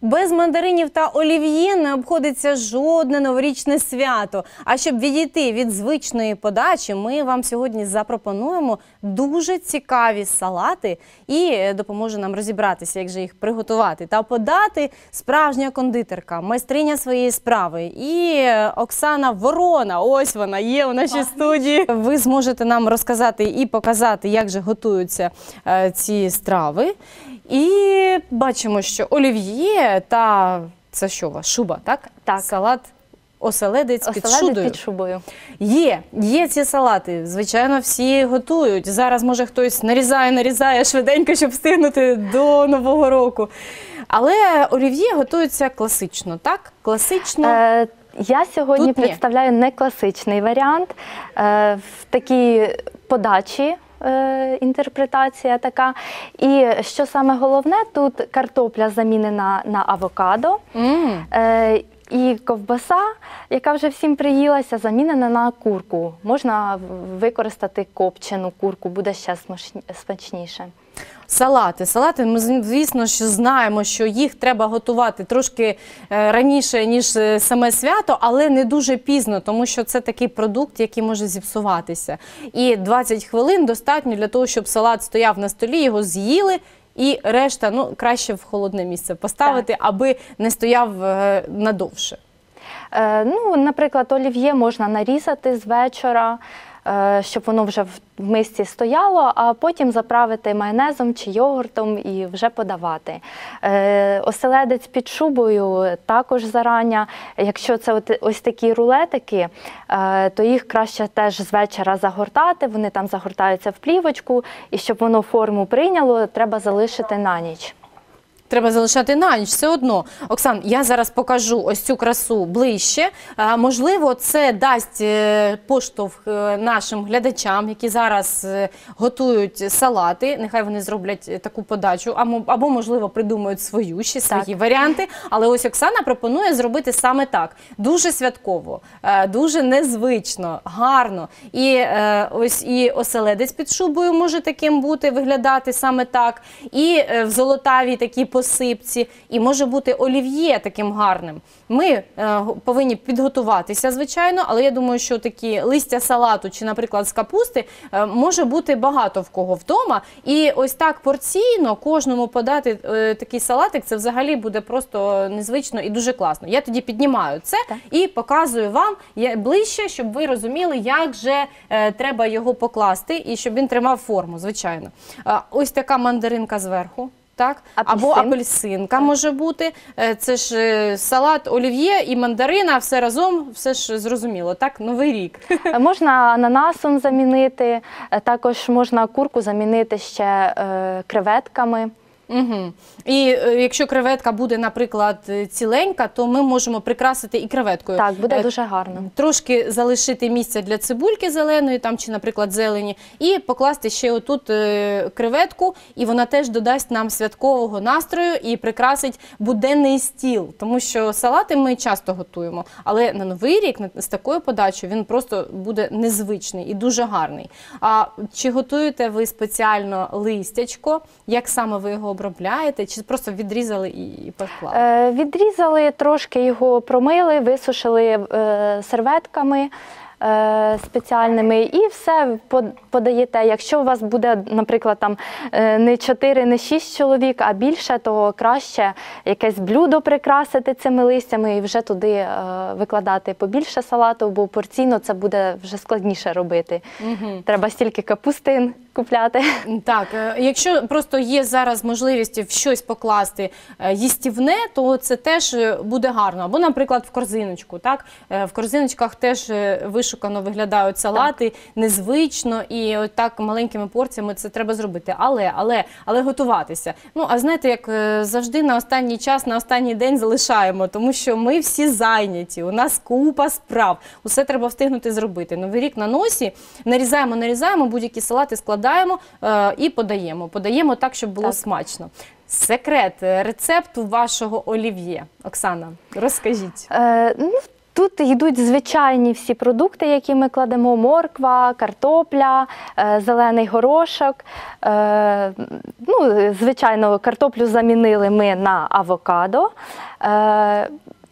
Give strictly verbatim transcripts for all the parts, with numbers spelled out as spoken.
Без мандаринів та олів'є не обходиться жодне новорічне свято. А щоб відійти від звичної подачі, ми вам сьогодні запропонуємо дуже цікаві салати і допоможе нам розібратися, як же їх приготувати та подати справжня кондитерка, майстриня своєї справи. І Оксана Ворона, ось вона є у нашій студії. Ви зможете нам розказати і показати, як же готуються е, ці страви. І бачимо, що олів'є та це що у вас? Шуба, так? Так. Салат оселедець під Оселедець шубою. під шубою. Є, є ці салати. Звичайно, всі готують. Зараз, може, хтось нарізає, нарізає швиденько, щоб встигнути до Нового року. Але олів'є готується класично, так? Класично. Е, я сьогодні Тут ні. представляю не класичний варіант. Е, в такій подачі е, інтерпретація така. І що саме головне, тут картопля замінена на авокадо. Mm. Е, І ковбаса, яка вже всім приїлася, замінена на курку. Можна використати копчену курку, буде ще смачніше. Салати. Салати, ми, звісно, що знаємо, що їх треба готувати трошки раніше, ніж саме свято, але не дуже пізно, тому що це такий продукт, який може зіпсуватися. І двадцять хвилин достатньо для того, щоб салат стояв на столі, його з'їли, і решта, ну, краще в холодне місце поставити, так, аби не стояв е, надовше. Е, ну, наприклад, олів'є можна нарізати з вечора, е, щоб воно вже в мисці стояло, а потім заправити майонезом чи йогуртом і вже подавати. Е, оселедець під шубою також зарання. Якщо це от, ось такі рулетики, е, то їх краще теж з вечора загортати, вони там загортаються в плівочку, і щоб воно форму прийняло, треба залишити на ніч. Треба залишати на ніч, все одно. Оксан, я зараз покажу ось цю красу ближче. А, можливо, це дасть поштовх нашим глядачам, які зараз готують салати. Нехай вони зроблять таку подачу, або, або можливо, придумають свою, ще свої так. варіанти. Але ось Оксана пропонує зробити саме так. Дуже святково, дуже незвично, гарно. І ось і оселедець під шубою може таким бути, виглядати саме так. І в золотавій такій посипці, і може бути олів'є таким гарним. Ми е, повинні підготуватися, звичайно, але я думаю, що такі листя салату чи, наприклад, з капусти е, може бути багато в кого вдома. І ось так порційно кожному подати е, такий салатик, це взагалі буде просто незвично і дуже класно. Я тоді піднімаю це так. і показую вам ближче, щоб ви розуміли, як же е, треба його покласти і щоб він тримав форму, звичайно. Е, ось така мандаринка зверху. Так? Або апельсинка може бути. Це ж салат, олів'є і мандарина, все разом, все ж зрозуміло. Так, Новий рік. Можна ананасом замінити, також можна курку замінити ще е, креветками. Угу. І е, якщо креветка буде, наприклад, ціленька, то ми можемо прикрасити і креветкою. Так, буде дуже гарно. Трошки залишити місце для цибульки зеленої, там, чи, наприклад, зелені, і покласти ще отут е, креветку, і вона теж додасть нам святкового настрою і прикрасить буденний стіл. Тому що салати ми часто готуємо, але на Новий рік з такою подачею він просто буде незвичний і дуже гарний. А чи готуєте ви спеціально листячко? Як саме ви його обробляєте, чи просто відрізали і поклали? Е, відрізали, трошки його промили, висушили е, серветками е, спеціальними і все подаєте. Якщо у вас буде, наприклад, там не чотири, не шість чоловік, а більше, то краще якесь блюдо прикрасити цими листями і вже туди е, викладати побільше салату, бо порційно це буде вже складніше робити. Угу. Треба стільки капустин купляти. Так, якщо просто є зараз можливість в щось покласти їстівне, то це теж буде гарно. Або, наприклад, в корзиночку. Так? В корзиночках теж вишукано виглядають салати, так. незвично, і от так маленькими порціями це треба зробити. Але, але, але готуватися. Ну, а знаєте, як завжди на останній час, на останній день залишаємо, тому що ми всі зайняті, у нас купа справ, усе треба встигнути зробити. Новий рік на носі, нарізаємо, нарізаємо, будь-які салати складаємо, Складаємо е, і подаємо. Подаємо так, щоб було так. смачно. Секрет рецепту вашого олів'є. Оксана, розкажіть. Е, ну, Тут йдуть звичайні всі продукти, які ми кладемо: морква, картопля, е, зелений горошок. Е, ну, звичайно, картоплю замінили ми на авокадо. Е,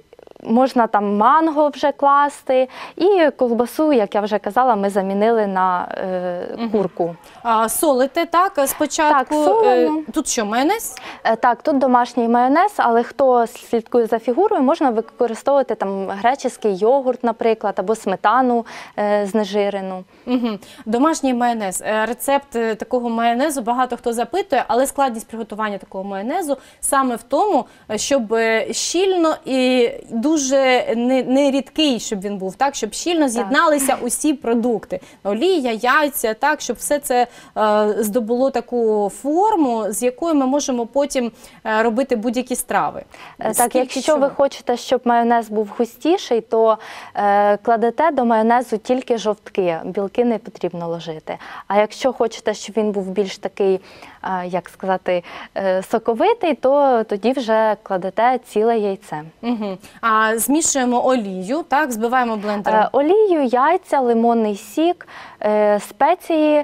Можна там манго вже класти, і ковбасу, як я вже казала, ми замінили на е, курку. А, солите, так, спочатку. Так, солимо. Е, Тут що, майонез? Е, Так, тут домашній майонез, але хто слідкує за фігурою, можна використовувати там греческий йогурт, наприклад, або сметану е, знежирену. Угу. Домашній майонез. Е, Рецепт е, такого майонезу багато хто запитує, але складність приготування такого майонезу саме в тому, щоб е, щільно і дуже не, не рідкий, щоб він був, так, щоб щільно з'єдналися усі продукти. Олія, яйця, так, щоб все це е, здобуло таку форму, з якою ми можемо потім е, робити будь-які страви. Е, Скільки Так, якщо чого? ви хочете, щоб майонез був густіший, то е, кладете до майонезу тільки жовтки, білки не потрібно ложити. А якщо хочете, щоб він був більш такий, е, як сказати, е, соковитий, то тоді вже кладете ціле яйце. Угу. А змішуємо олію, так, збиваємо блендером. Е, Олію, яйця, лимонний сік, е, спеції,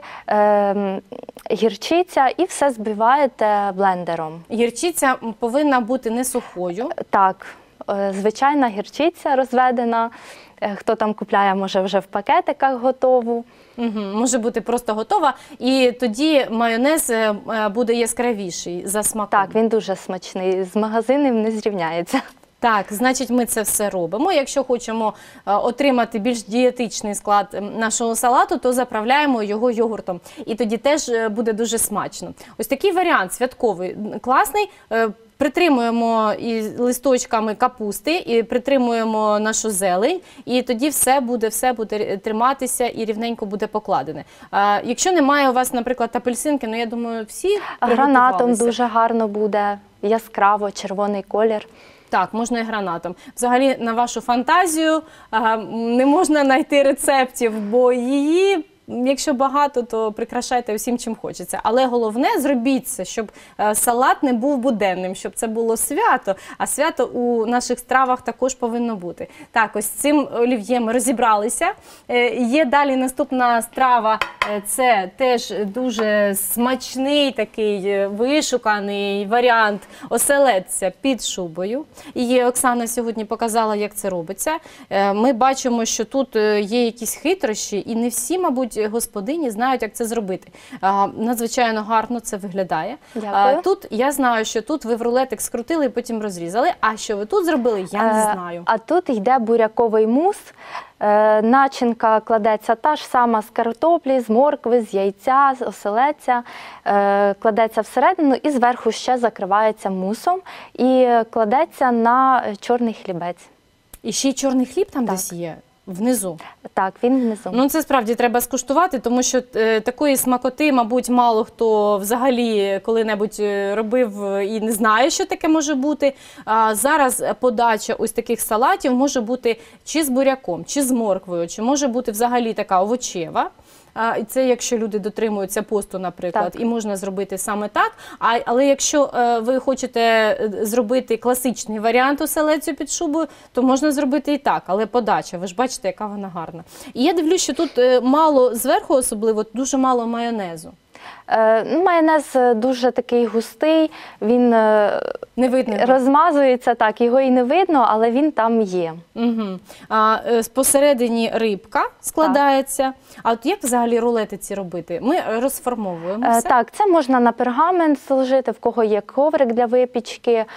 е, гірчиця і все збиваєте блендером. Гірчиця повинна бути не сухою. Так, е, звичайна гірчиця розведена. Е, Хто там купляє, може вже в пакетиках готову. Угу. Може бути просто готова, і тоді майонез е, е, буде яскравіший за смаком. Так, він дуже смачний, з магазинів не зрівняється. Так, значить, ми це все робимо. Якщо хочемо е, отримати більш дієтичний склад ем, нашого салату, то заправляємо його йогуртом. І тоді теж е, буде дуже смачно. Ось такий варіант святковий, м, класний. Е, Притримуємо і листочками капусти, і притримуємо нашу зелень, і тоді все буде, все буде триматися і рівненько буде покладене. А, якщо немає у вас, наприклад, апельсинки, ну я думаю, всі Гранатом приготувалися. дуже гарно буде, яскраво, червоний колір. Так, можна і гранатом. Взагалі, на вашу фантазію а, не можна знайти рецептів, бо її, якщо багато, то прикрашайте усім, чим хочеться. Але головне, зробіть це, щоб е, салат не був буденним, щоб це було свято, а свято у наших стравах також повинно бути. Так, ось з цим олів'є ми розібралися. Е, Є далі наступна страва, е, це теж дуже смачний такий е, вишуканий варіант оселедця під шубою. І Оксана сьогодні показала, як це робиться. Е, Ми бачимо, що тут е, є якісь хитрощі, і не всі, мабуть, господині знають, як це зробити. А, надзвичайно гарно це виглядає. Дякую. А, тут я знаю, що тут ви в рулетик скрутили і потім розрізали. А що ви тут зробили, я не Е, знаю. А тут йде буряковий мус. Е, Начинка кладеться та ж сама з картоплі, з моркви, з яйця, з оселедця. Е, Кладеться всередину і зверху ще закривається мусом і кладеться на чорний хлібець. І ще й чорний хліб там Так. десь є, внизу. Так, він внизу. Ну, це справді треба скуштувати, тому що е, такої смакоти, мабуть, мало хто взагалі коли-небудь е, робив і не знає, що таке може бути. А зараз подача ось таких салатів може бути чи з буряком, чи з морквою, чи може бути взагалі така овочева. А, і це якщо люди дотримуються посту, наприклад, Так. і можна зробити саме так. А, але якщо е, ви хочете е, зробити класичний варіант оселедцю під шубою, то можна зробити і так, але подача, ви ж бачите, яка вона гарна. І я дивлюсь, що тут е, мало, зверху особливо, дуже мало майонезу. Е, ну, Майонез дуже такий густий, він е, Не видно його. розмазується, так, його і не видно, але він там є. Угу. А, е, посередині рибка складається. А от як взагалі рулети ці робити? Ми розформовуємо Е, все? Так, це можна на пергамент зложити, в кого є коврик для випічки, е,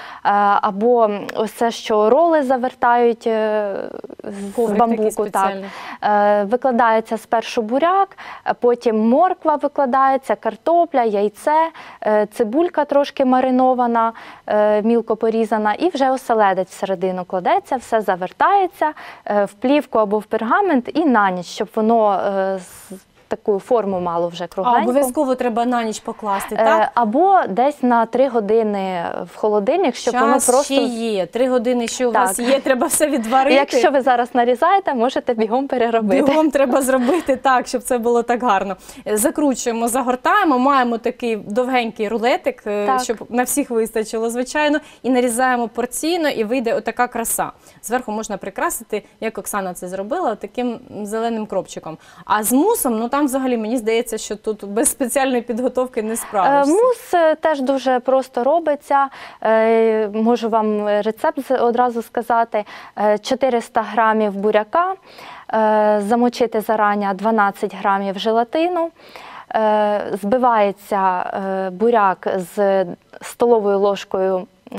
або ось це, що роли завертають е, з Коврик такий бамбуку. Так. спеціальний. Е, Викладається спершу буряк, а потім морква викладається, картопля, яйце, е, цибулька трошки маринована, е, мілко порізана, і вже оселедець всередину кладеться, все завертається е, в плівку або в пергамент і на ніч, щоб воно е, з- таку форму мало вже А кругленьку. обов'язково треба на ніч покласти, Е, так? Або десь на три години в холодильник, щоб воно Час просто... ще є. Три години ще у вас Так. є, треба все відварити. Якщо ви зараз нарізаєте, можете бігом переробити. Бігом треба зробити так, щоб це було так гарно. Закручуємо, загортаємо, маємо такий довгенький рулетик, е, Так. щоб на всіх вистачило, звичайно, і нарізаємо порційно, і вийде отака краса. Зверху можна прикрасити, як Оксана це зробила, таким зеленим кропчиком. А з мусом, ну там взагалі мені здається, що тут без спеціальної підготовки не Е, справишся. Мус е, теж дуже просто робиться. Е, Можу вам рецепт з- одразу сказати. Е, чотириста грамів буряка, е, замочити зарані дванадцять грамів желатину. Е, Збивається е, буряк з столовою ложкою е,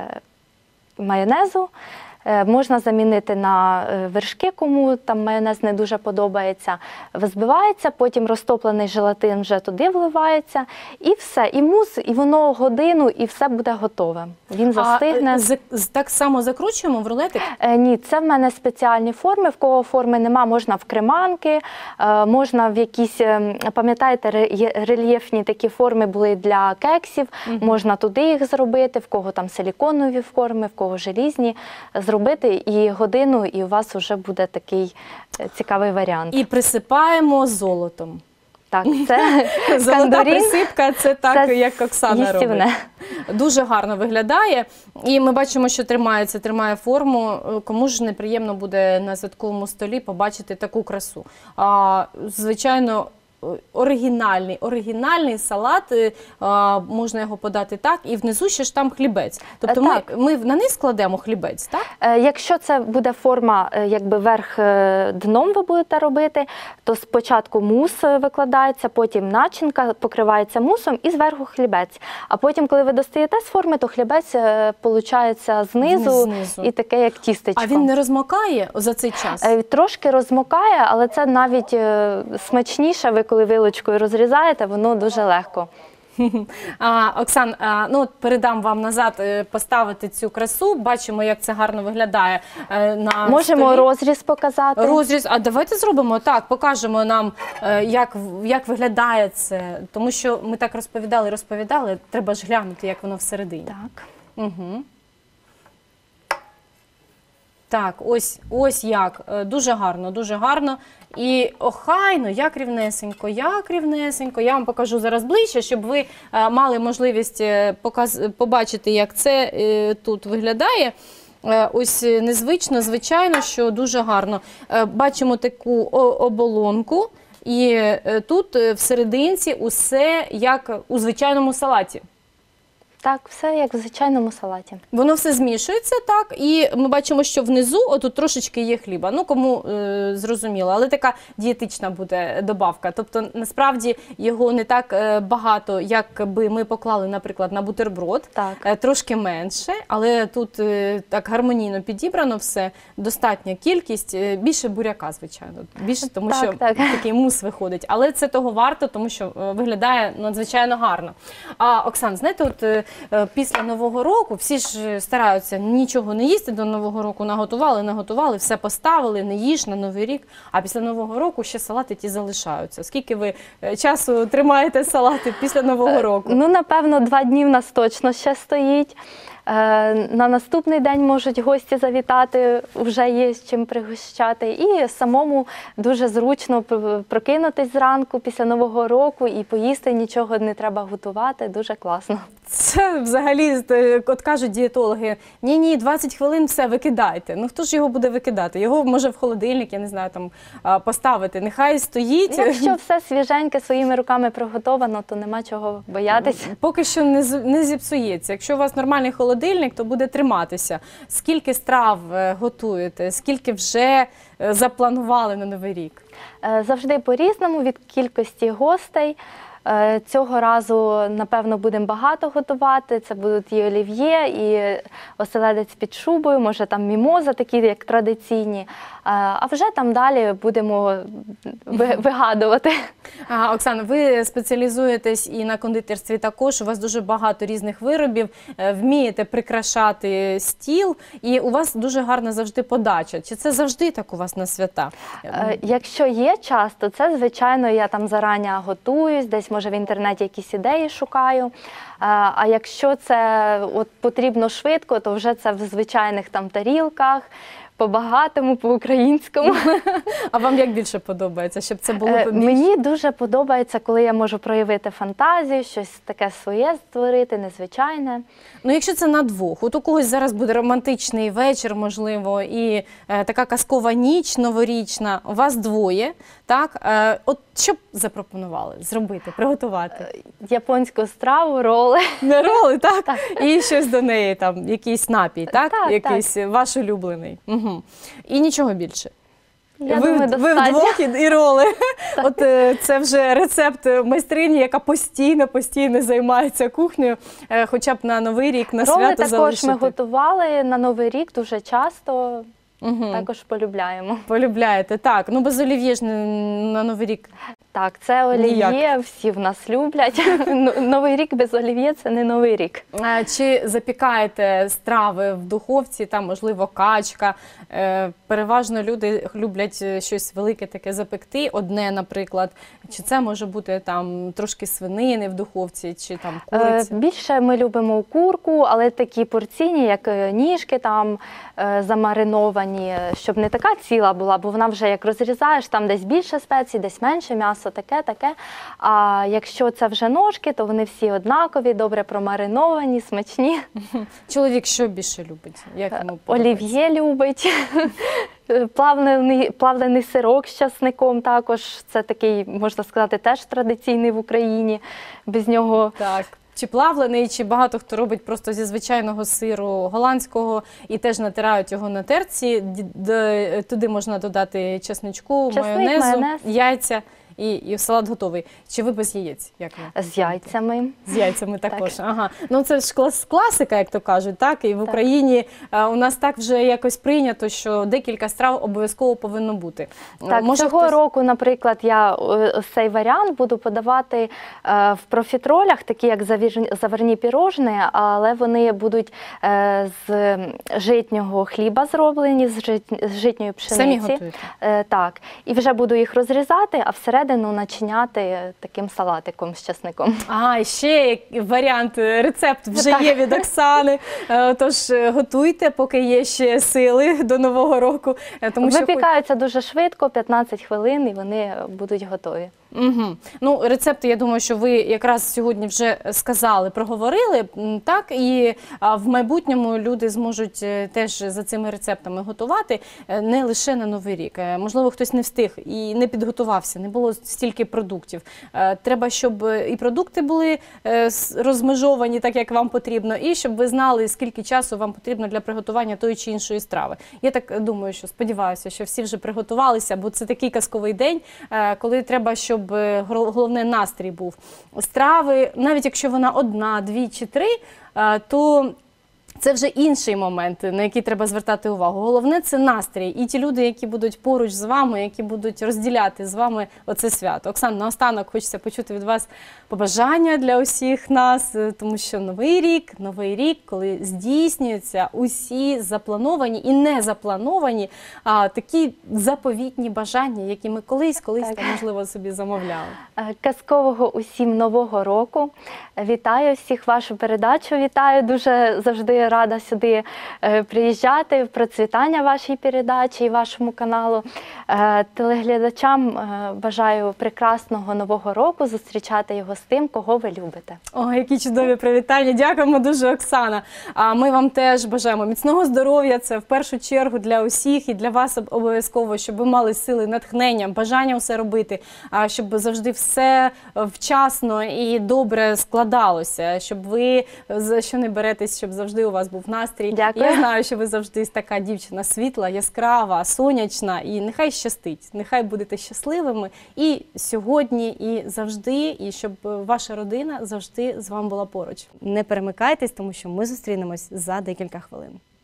майонезу. Е, Можна замінити на е, вершки, кому там майонез не дуже подобається. Взбивається, потім розтоплений желатин вже туди вливається. І все, і мус, і воно годину, і все буде готове. Він застигне. А, з- з- так само закручуємо в рулетик? Е, Ні, це в мене спеціальні форми. В кого форми нема, можна в креманки, е, можна в якісь, е, пам'ятаєте, ре- є рельєфні такі форми були для кексів, можна туди їх зробити, в кого там силіконові форми, в кого желізні, зробити і годину, і у вас вже буде такий е, цікавий варіант. І присипаємо золотом. Так, це Золота кандарін, присипка, це так, це як Оксана їстівне. робить. Дуже гарно виглядає. І ми бачимо, що тримається, тримає форму. Кому ж неприємно буде на святковому столі побачити таку красу. А, звичайно, оригінальний, оригінальний салат, е, а, можна його подати так, і внизу ще ж там хлібець. Тобто ми, Так. ми на низ кладемо хлібець, так? Е, Якщо це буде форма, е, якби верх е, дном ви будете робити, то спочатку мус е, викладається, потім начинка покривається мусом і зверху хлібець. А потім, коли ви достаєте з форми, то хлібець е, получається знизу, Знизу. і таке як тістечко. А він не розмокає за цей час? Е, Трошки розмокає, але це навіть е, смачніше. Ви коли вилочкою розрізаєте, воно дуже легко. А, Оксан, а, ну от передам вам назад е, поставити цю красу. Бачимо, як це гарно виглядає е, на Можемо столі. розріз показати. Розріз. А давайте зробимо так, покажемо нам, е, як, як виглядає це. Тому що ми так розповідали, розповідали, треба ж глянути, як воно всередині. Так. Угу. Так, ось, ось як. Е, Дуже гарно, дуже гарно. І охайно, як рівнесенько, як рівнесенько. Я вам покажу зараз ближче, щоб ви е, мали можливість е, показ... побачити, як це е, тут виглядає. Е, Ось е, незвично, звичайно, що дуже гарно. Е, Бачимо таку о- оболонку, і е, тут е, всерединці усе як у звичайному салаті. Так, все як в звичайному салаті. Воно все змішується, так, і ми бачимо, що внизу отут трошечки є хліба. Ну, кому е, зрозуміло, але така дієтична буде добавка. Тобто, насправді, його не так е, багато, як би ми поклали, наприклад, на бутерброд. Так. Е, трошки менше, але тут е, так гармонійно підібрано все, достатня кількість, е, більше буряка, звичайно, більше, тому Так, що так. такий мус виходить. Але це того варто, тому що е, виглядає надзвичайно гарно. А, Оксан, знаєте, от е, е, після Нового року всі ж стараються нічого не їсти до Нового року, наготували, наготували, все поставили, не їж на Новий рік, а після Нового року ще салати ті залишаються. Скільки ви е, часу тримаєте салати після Нового року? Ну, напевно, два дні в нас точно ще стоїть. Е, На наступний день можуть гості завітати, вже є з чим пригощати. І самому дуже зручно пр- прокинутись зранку після Нового року і поїсти, нічого не треба готувати. Дуже класно. Це взагалі, е, от кажуть дієтологи, ні-ні, двадцять хвилин все, викидайте. Ну хто ж його буде викидати? Його може в холодильник, я не знаю, там а, поставити. Нехай стоїть. Якщо все свіженьке, своїми руками приготовано, то нема чого боятися. Поки що не, з- не зіпсується. Якщо у вас нормальний холодильник, то буде триматися. Скільки страв е, готуєте? Скільки вже е, запланували на Новий рік? Е, Завжди по-різному, від кількості гостей. Е, Цього разу, напевно, будемо багато готувати. Це будуть і олів'є, і оселедець під шубою, може там мімоза, такі як традиційні. а вже там далі будемо ви- вигадувати. А, Оксана, ви спеціалізуєтесь і на кондитерстві також, у вас дуже багато різних виробів, е, вмієте прикрашати стіл, і у вас дуже гарна завжди подача. Чи це завжди так у вас на свята? Е, Якщо є час, то це, звичайно, я там зарані готуюсь, десь, може, в інтернеті якісь ідеї шукаю. Е, А якщо це от потрібно швидко, то вже це в звичайних там тарілках, по-багатому, по-українському. А вам як більше подобається, щоб це було Е, побільше? Мені дуже подобається, коли я можу проявити фантазію, щось таке своє створити, незвичайне. Ну, якщо це на двох, от у когось зараз буде романтичний вечір, можливо, і е, така казкова ніч новорічна, у вас двоє, так? Е, от що б запропонували зробити, приготувати? Японську страву, роли. Не роли, так? Так. І щось до неї, там, якийсь напій, так? Так, Якийсь ваш улюблений. Угу. І нічого більше. Я ви, думаю, ви достатньо. вдвох і, і роли. От е, це вже рецепт майстрині, яка постійно, постійно займається кухнею, е, хоча б на Новий рік, на Роли свято також залишити. ми готували на Новий рік дуже часто, Угу. також полюбляємо. Полюбляєте, так. Ну без олів'є ж не- на Новий рік. Так, це олів'є, Ніяк. всі в нас люблять. Ну, Новий рік без олів'є – це не Новий рік. А чи запікаєте страви в духовці, там, можливо, качка? Е, переважно люди люблять щось велике таке запекти, одне, наприклад. Чи це може бути там трошки свинини в духовці, чи там Е, куриці? Більше ми любимо курку, але такі порційні, як е, ніжки там е, замариновані, щоб не така ціла була, бо вона вже як розрізаєш, там десь більше спецій, десь менше м'ясо, таке, таке. А якщо це вже ножки, то вони всі однакові, добре промариновані, смачні. Чоловік що більше любить? Як йому подобається? Олів'є любить. Плавлений, плавлений сирок з часником також. Це такий, можна сказати, теж традиційний в Україні. Без нього Так. Чи плавлений, чи багато хто робить просто зі звичайного сиру голландського і теж натирають його на терці. Д- д- Туди можна додати чесничку, Чесник, майонезу, майонез. яйця і, і салат готовий. Чи ви без яєць? Як ви? з яйцями. З яйцями також. Ага. Ну це ж клас, класика, як то кажуть, так? І в Так. Україні е, у нас так вже якось прийнято, що декілька страв обов'язково повинно бути. Так, Може, цього хтось- року, наприклад, я е, ось цей варіант буду подавати е, в профітролях, такі як завір- заварні пірожні, але вони будуть е, з житнього хліба зроблені, з, жит- з житньої пшениці. Самі готуєте? Е, так, і вже буду їх розрізати, а всередину начиняти таким салатиком з часником. А, і ще як варіант, е, рецепт вже Так. є від Оксани. Е, Тож е, готуйте, поки є ще сили до Нового року. е, Тому що хоч- Випікаються дуже швидко, п'ятнадцять хвилин, і вони будуть готові. Угу. Ну, рецепти, я думаю, що ви якраз сьогодні вже сказали, проговорили, м, так, і а, в майбутньому люди зможуть е, теж за цими рецептами готувати, е, не лише на Новий рік. Е, Можливо, хтось не встиг і не підготувався, не було стільки продуктів. Е, Треба, щоб і продукти були е, с- розмежовані так, як вам потрібно, і щоб ви знали, скільки часу вам потрібно для приготування тої чи іншої страви. Я так думаю, що сподіваюся, що всі вже приготувалися, бо це такий казковий день, е, коли треба, щоб е, гол- головне настрій був. Страви, навіть якщо вона одна, дві чи три, е, то це вже інший момент, на який треба звертати увагу. Головне – це настрій. І ті люди, які будуть поруч з вами, які будуть розділяти з вами оце свято. Оксана, наостанок хочеться почути від вас побажання для усіх нас, е, тому що Новий рік, Новий рік, коли здійснюються усі заплановані і не заплановані а, такі заповітні бажання, які ми колись-колись, Так. там, можливо, собі замовляли. Е, Казкового усім нового року. Вітаю всіх вашу передачу. Вітаю, дуже завжди рада сюди е, приїжджати. Процвітання вашій передачі і вашому каналу. Е, Телеглядачам е, бажаю прекрасного нового року, зустрічати його з тим, кого ви любите. О, які чудові привітання. Дякуємо дуже, Оксана. А ми вам теж бажаємо міцного здоров'я. Це в першу чергу для усіх і для вас об- обов'язково, щоб ви мали сили, натхнення, бажання все робити, а щоб завжди все вчасно і добре складалося, щоб ви за що не беретесь, щоб завжди у вас був настрій. Дякую. Я знаю, що ви завжди така дівчина світла, яскрава, сонячна, і нехай щастить, нехай будете щасливими і сьогодні, і завжди, і щоб ваша родина завжди з вами була поруч. Не перемикайтесь, тому що ми зустрінемось за декілька хвилин.